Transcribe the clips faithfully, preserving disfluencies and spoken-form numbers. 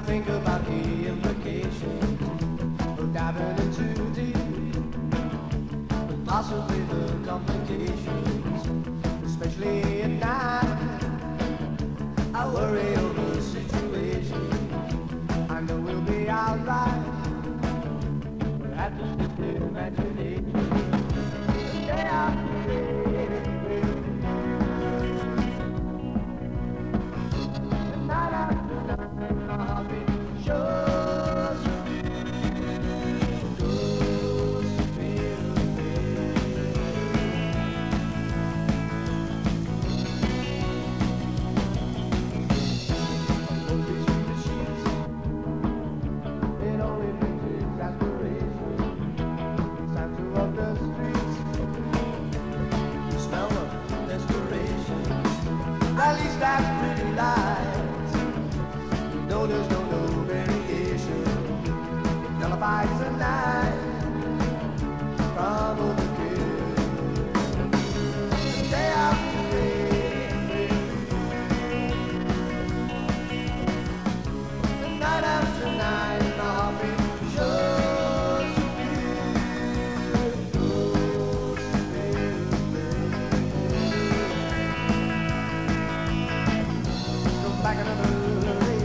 think about the implications of diving in too deep, and possibly the complications, especially at night. I worry over the situation. I know we'll be alright, but that's just the imagination. Day after day, and night after night, my heartbeat shows goes to feel it only brings exasperation. It's time to walk the streets, the smell of desperation. At least that's pretty lights. No, there's no, no variation. It nullifies the night from overkill. Day after day, and night after night, my heartbeat shows to feel, goes to feel. Go back another day.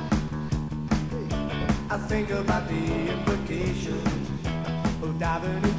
I think about the implications of diving in